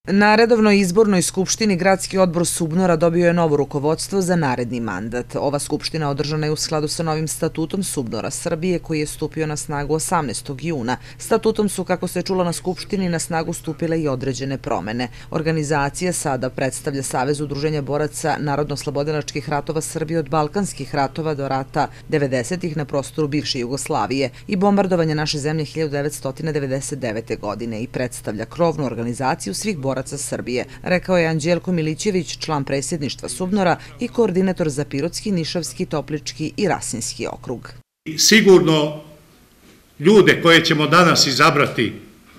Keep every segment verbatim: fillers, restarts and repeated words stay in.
Na redovnoj izbornoj skupštini Gradski odbor Subnora dobio je novo rukovodstvo za naredni mandat. Ova skupština održana je u skladu sa novim statutom Subnora Srbije koji je stupio na snagu osamnaestog juna. Statutom su, kako se čulo na skupštini, na snagu stupile i određene promene. Organizacija sada predstavlja Savez udruženja boraca Narodno-oslobodilačkih ratova Srbije od balkanskih ratova do rata devedesetih na prostoru bivše Jugoslavije i bombardovanja naše zemlje hiljadu devetsto devedeset devete. godine i predstavlja krovnu organizaciju svih boraca boraca Srbije, rekao je Anđelko Milićević, član predsjedništva Subnora i koordinator za Pirotski, Nišavski, Toplički i Rasinski okrug. Sigurno ljude koje ćemo danas izabrati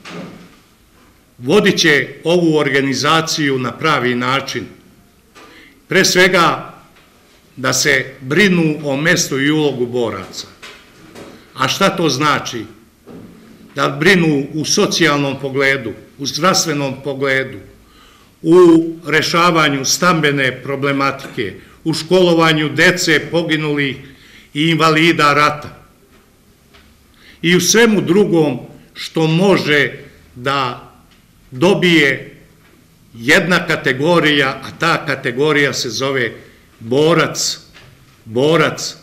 vodit će ovu organizaciju na pravi način. Pre svega da se brinu o mestu i ulogu boraca. A šta to znači? Da brinu u socijalnom pogledu, u zdravstvenom pogledu, u rešavanju stambene problematike, u školovanju dece poginulih i invalida rata i u svemu drugom što može da dobije jedna kategorija, a ta kategorija se zove borac, borac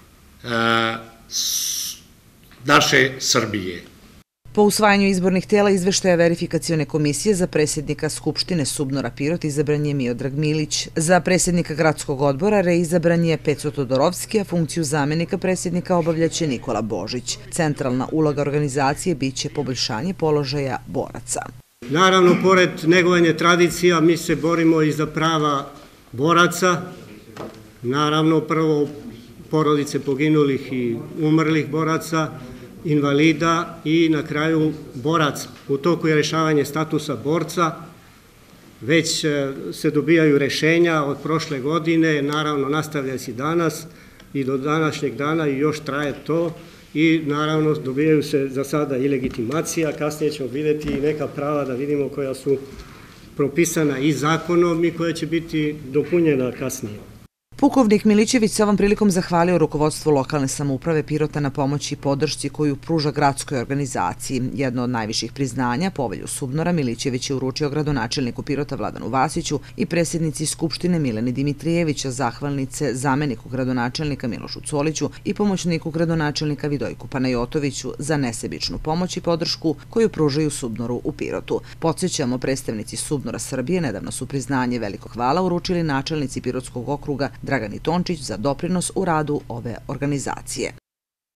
naše Srbije. Po usvajanju izbornih tela izveštaja verifikacione komisije za predsjednika Skupštine Subnora Pirot izabran je Miodrag Milić. Za predsjednika Gradskog odbora reizabran je Peco Todorovski, a funkciju zamenika predsjednika obavljaće Nikola Božić. Centralna uloga organizacije biće poboljšanje položaja boraca. Naravno, pored negovanja tradicija, mi se borimo i za prava boraca. Naravno, prvo porodice poginulih i umrlih boraca, invalida i na kraju boraca. U toku je rešavanje statusa borca, već se dobijaju rešenja od prošle godine, naravno nastavlja se i danas i do današnjeg dana i još traje to i naravno dobijaju se za sada i legitimacija, kasnije ćemo vidjeti i neka prava da vidimo koja su propisana i zakonom i koja će biti dopunjena kasnije. Pukovnik Milićević se ovom prilikom zahvalio rukovodstvu lokalne samouprave Pirota na pomoći i podršci koju pruža gradskoj organizaciji. Jedno od najviših priznanja, povelju Subnora, Milićević je uručio gradonačelniku Pirota Vladanu Vasiću i predsjednici Skupštine Mileni Dimitrijevića, zahvalnice zameniku gradonačelnika Milošu Coliću i pomoćniku gradonačelnika Vidojku Panajotoviću za nesebičnu pomoć i podršku koju pružaju Subnoru u Pirotu. Podsjećamo, predstavnici Subnora Srbije nedavno su priznanje veliko hvala uručili načelnici Pirotskog okruga Dragani Tončić za doprinos u radu ove organizacije.